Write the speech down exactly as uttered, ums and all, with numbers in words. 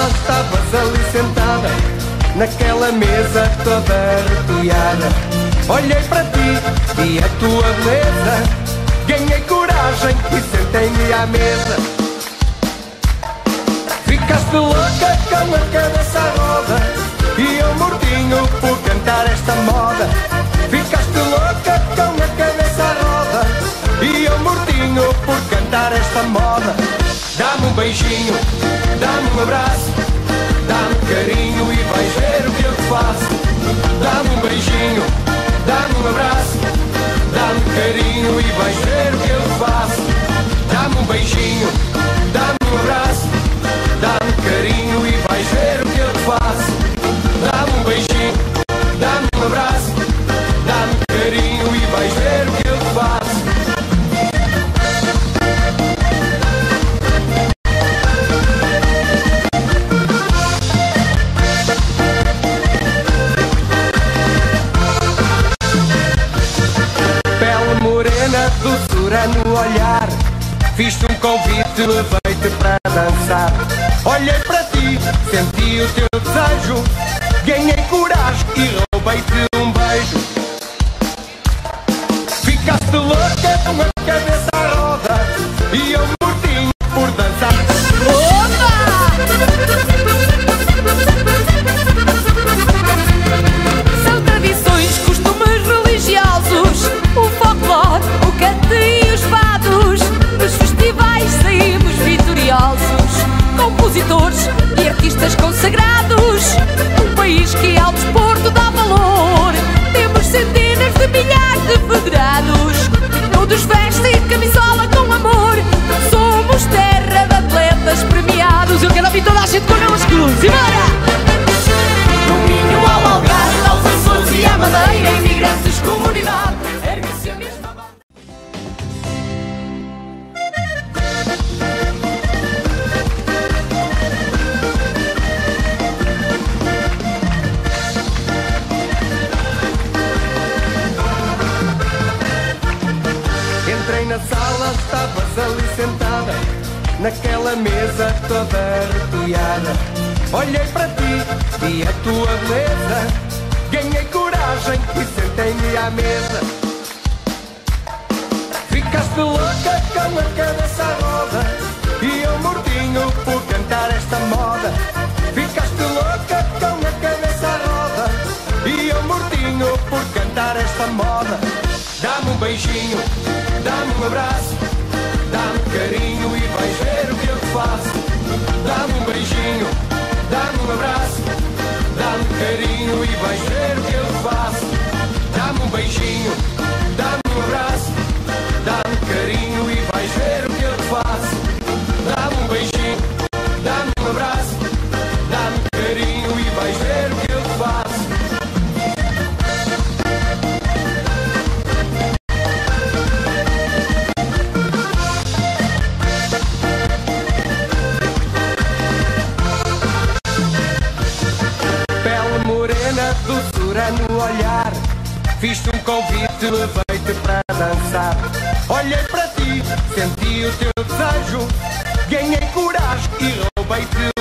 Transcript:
sala estavas ali sentada, naquela mesa toda arrepiada. Olhei para ti e a tua beleza, ganhei coragem e sentei-me à mesa. Ficaste louca com a cabeça à roda e eu mortinho por cantar esta moda. Ficaste louca com a cabeça à roda e eu mortinho por cantar esta moda. Dá-me um beijinho, dá-me um abraço, dá-me carinho e vais ver o que eu te faço. Dá-me um beijinho, dá-me um abraço, dá-me carinho e vais ver o que eu te faço. Dá-me um beijinho, dá-me um abraço, dá-me carinho e vais ver o que eu te faço. Dá-me um beijinho, dá-me um abraço, dá-me carinho e vais ver o que eu te faço. Pele morena, doçura no olhar, fiz-te um convite, levei-te para dançar. Olhei para ti, senti o teu desejo, ganhei coragem e roubei-te um beijo. Ficaste louca com a cabeça à roda e eu mortinho por dançar. Opa! São tradições, costumes religiosos, o folclore, o canto e os fados. Nos festivais saímos vitoriosos, compositores e artistas consagrados. Um país que ao desporto dá valor, temos centenas de milhares de federados. Todos vestem camisola com amor, somos terra de atletas premiados. Eu quero ouvir toda a gente com elas cruz. E bora! Do Minho ao Algarve, aos Açores e à Madeira, imigrantes, comunidade, ergue-se a mesma mão. Entrei na sala, estavas ali sentada, naquela mesa toda arrepiada. Olhei para ti e a tua beleza, ganhei coragem e sentei-me à mesa. Ficaste louca com a cabeça à roda e eu mortinho por cantar esta moda. Ficaste louca com a cabeça à roda e eu mortinho por cantar esta moda. Dá-me um beijinho, dá-me um abraço, dá-me carinho e vais ver o que eu te faço. Dá-me um beijinho, dá-me um abraço, dá-me carinho e vais ver o que eu te faço. Dá-me um beijinho, dá-me um abraço, dá-me carinho e vais ver o que eu te faço. Dá-me um beijinho, dá-me um abraço, dá-me carinho e vais ver o que eu te faço. Doçura no olhar, fiz-te um convite, levei-te para dançar. Olhei para ti, senti o teu desejo, ganhei coragem e roubei-te